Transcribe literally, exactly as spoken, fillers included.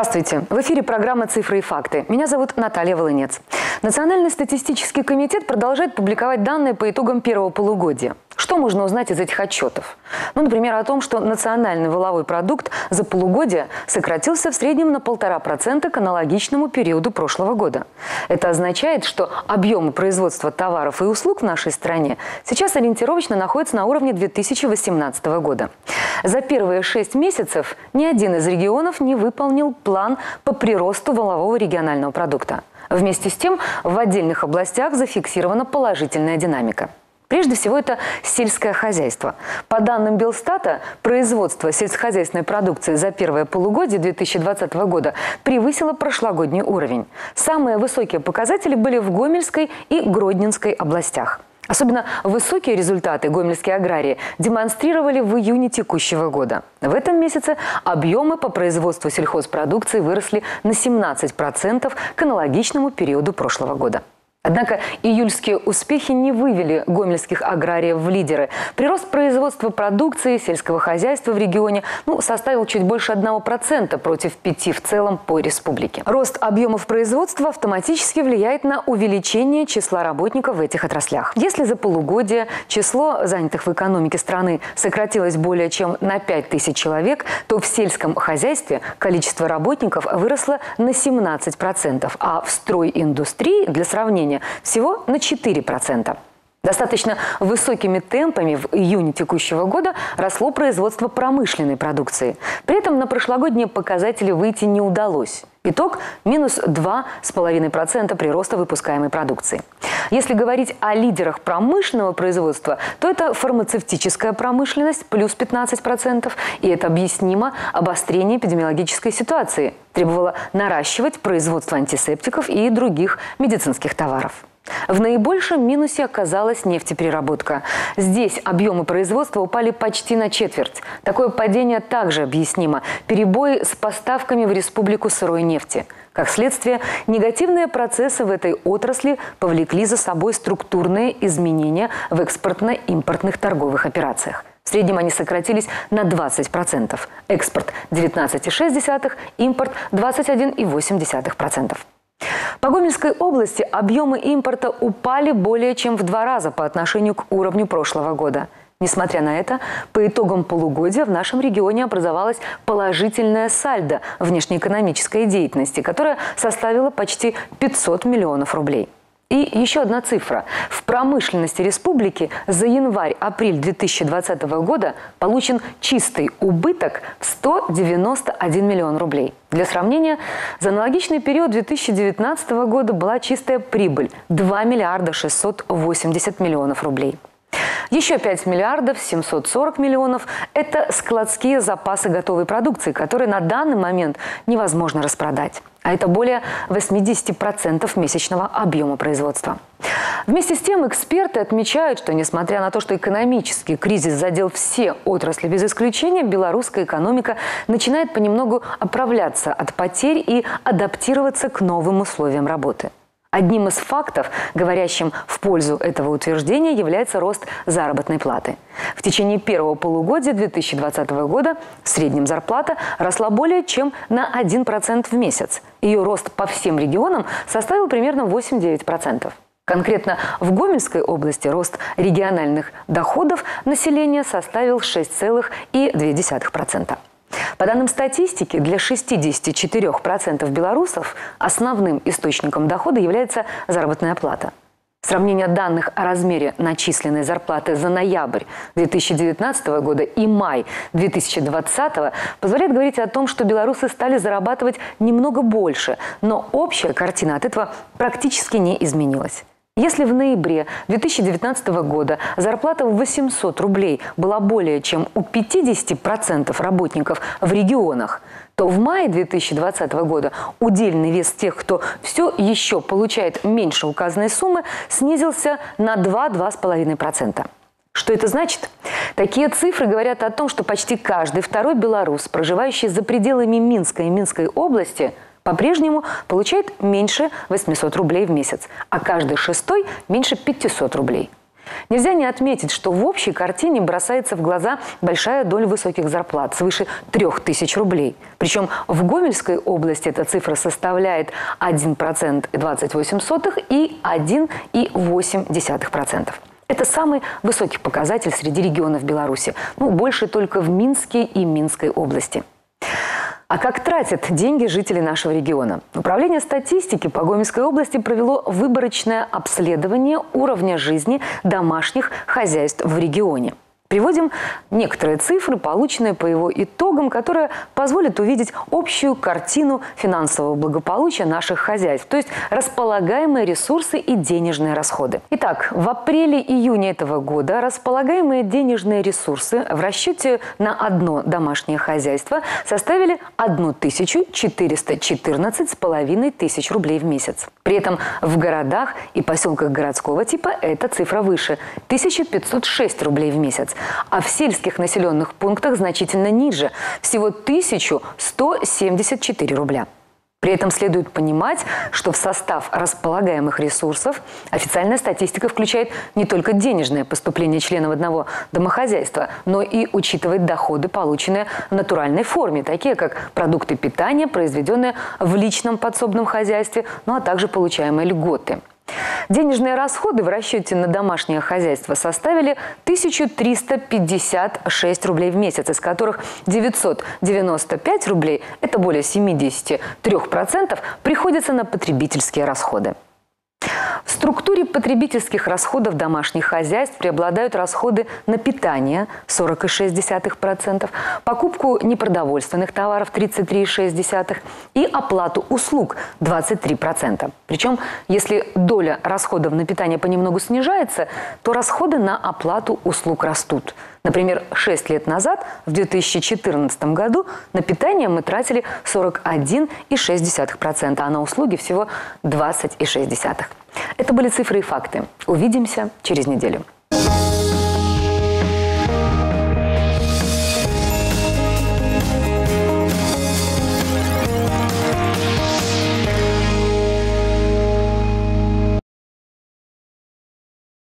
Здравствуйте! В эфире программа «Цифры и факты». Меня зовут Наталья Волынец. Национальный статистический комитет продолжает публиковать данные по итогам первого полугодия. Что можно узнать из этих отчетов? Ну, например, о том, что национальный валовой продукт за полугодие сократился в среднем на полтора процента к аналогичному периоду прошлого года. Это означает, что объемы производства товаров и услуг в нашей стране сейчас ориентировочно находятся на уровне две тысячи восемнадцатого года. За первые шесть месяцев ни один из регионов не выполнил план по приросту валового регионального продукта. Вместе с тем, в отдельных областях зафиксирована положительная динамика. Прежде всего, это сельское хозяйство. По данным Белстата, производство сельскохозяйственной продукции за первое полугодие две тысячи двадцатого года превысило прошлогодний уровень. Самые высокие показатели были в Гомельской и Гродненской областях. Особенно высокие результаты гомельские аграрии демонстрировали в июне текущего года. В этом месяце объемы по производству сельхозпродукции выросли на семнадцать процентов к аналогичному периоду прошлого года. Однако июльские успехи не вывели гомельских аграриев в лидеры. Прирост производства продукции сельского хозяйства в регионе ну, составил чуть больше одного процента против пяти процентов в целом по республике. Рост объемов производства автоматически влияет на увеличение числа работников в этих отраслях. Если за полугодие число занятых в экономике страны сократилось более чем на пять тысяч человек, то в сельском хозяйстве количество работников выросло на семнадцать процентов, а в стройиндустрии, для сравнения, всего на четыре процента. Достаточно высокими темпами в июне текущего года росло производство промышленной продукции. При этом на прошлогодние показатели выйти не удалось. Итог – минус два с половиной процента прироста выпускаемой продукции. Если говорить о лидерах промышленного производства, то это фармацевтическая промышленность – плюс пятнадцать процентов. И это объяснимо обострение эпидемиологической ситуации. Требовало наращивать производство антисептиков и других медицинских товаров. В наибольшем минусе оказалась нефтепереработка. Здесь объемы производства упали почти на четверть. Такое падение также объяснимо перебои с поставками в республику сырой нефти. Как следствие, негативные процессы в этой отрасли повлекли за собой структурные изменения в экспортно-импортных торговых операциях. В среднем они сократились на двадцать процентов. Экспорт – девятнадцать целых шесть десятых процента, импорт – двадцать один целых восемь десятых процента. По Гомельской области объемы импорта упали более чем в два раза по отношению к уровню прошлого года. Несмотря на это, по итогам полугодия в нашем регионе образовалась положительная сальдо внешнеэкономической деятельности, которая составила почти пятьсот миллионов рублей. И еще одна цифра. В промышленности республики за январь-апрель две тысячи двадцатого года получен чистый убыток в сто девяносто один миллион рублей. Для сравнения, за аналогичный период две тысячи девятнадцатого года была чистая прибыль – два миллиарда шестьсот восемьдесят миллионов рублей. Еще пять миллиардов семьсот сорок миллионов – это складские запасы готовой продукции, которые на данный момент невозможно распродать. А это более восьмидесяти процентов месячного объема производства. Вместе с тем эксперты отмечают, что несмотря на то, что экономический кризис задел все отрасли без исключения, белорусская экономика начинает понемногу оправляться от потерь и адаптироваться к новым условиям работы. Одним из фактов, говорящим в пользу этого утверждения, является рост заработной платы. В течение первого полугодия две тысячи двадцатого года в среднем зарплата росла более чем на один процент в месяц. Ее рост по всем регионам составил примерно восемь-девять процентов. Конкретно в Гомельской области рост региональных доходов населения составил шесть целых две десятых процента. По данным статистики, для шестидесяти четырёх процентов белорусов основным источником дохода является заработная плата. Сравнение данных о размере начисленной зарплаты за ноябрь две тысячи девятнадцатого года и май две тысячи двадцатого позволяет говорить о том, что белорусы стали зарабатывать немного больше, но общая картина от этого практически не изменилась. Если в ноябре две тысячи девятнадцатого года зарплата в восемьсот рублей была более чем у пятидесяти процентов работников в регионах, то в мае две тысячи двадцатого года удельный вес тех, кто все еще получает меньше указанной суммы, снизился на два-два с половиной процента. Что это значит? Такие цифры говорят о том, что почти каждый второй белорус, проживающий за пределами Минска и Минской области, по-прежнему получает меньше восьмисот рублей в месяц, а каждый шестой – меньше пятисот рублей. Нельзя не отметить, что в общей картине бросается в глаза большая доля высоких зарплат, свыше трех тысяч рублей. Причем в Гомельской области эта цифра составляет один процент и двадцать восемь сотых и один и восемь десятых процента. Это самый высокий показатель среди регионов Беларуси. Ну, больше только в Минске и Минской области. А как тратят деньги жители нашего региона? Управление статистики по Гомельской области провело выборочное обследование уровня жизни домашних хозяйств в регионе. Приводим некоторые цифры, полученные по его итогам, которые позволят увидеть общую картину финансового благополучия наших хозяйств, то есть располагаемые ресурсы и денежные расходы. Итак, в апреле-июне этого года располагаемые денежные ресурсы в расчете на одно домашнее хозяйство составили тысячу четыреста четырнадцать с половиной тысяч рублей в месяц. При этом в городах и поселках городского типа эта цифра выше – тысяча пятьсот шесть рублей в месяц. А в сельских населенных пунктах значительно ниже – всего тысяча сто семьдесят четыре рубля. При этом следует понимать, что в состав располагаемых ресурсов официальная статистика включает не только денежное поступление членов одного домохозяйства, но и учитывает доходы, полученные в натуральной форме, такие как продукты питания, произведенные в личном подсобном хозяйстве, ну а также получаемые льготы. Денежные расходы в расчете на домашнее хозяйство составили тысячу триста пятьдесят шесть рублей в месяц, из которых девятьсот девяносто пять рублей, это более семидесяти трёх процентов, приходится на потребительские расходы. В структуре потребительских расходов домашних хозяйств преобладают расходы на питание – сорок целых шесть десятых процента, покупку непродовольственных товаров – тридцать три целых шесть десятых процента и оплату услуг – двадцать три процента. Причем, если доля расходов на питание понемногу снижается, то расходы на оплату услуг растут. Например, шесть лет назад, в две тысячи четырнадцатом году, на питание мы тратили сорок один целых шесть десятых процента, а на услуги всего двадцать целых шесть десятых процента. Это были цифры и факты. Увидимся через неделю.